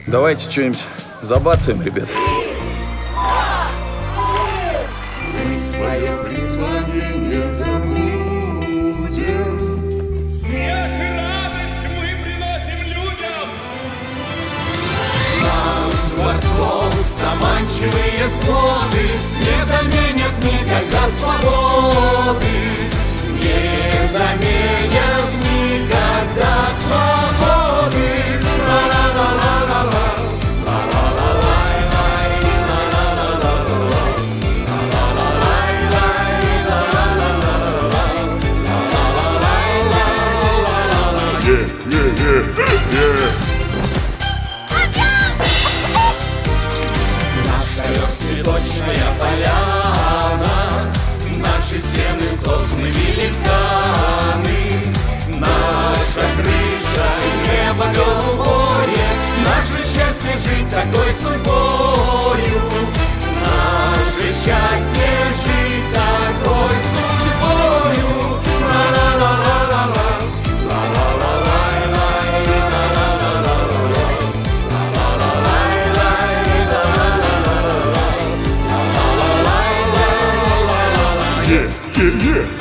Давайте что-нибудь забацаем, ребят. Мы свое призвание не забудем. Смех и радость мы приносим людям. Нам дворцов заманчивые своды не заменят никогда свободы. Не заменят никогда свободы. Наша цветочная поляна, наши стены сосны великаны, наша крыша небо голубое, наше счастье жить такой судьбою, наше счастье жить такой судьбою. Yeah.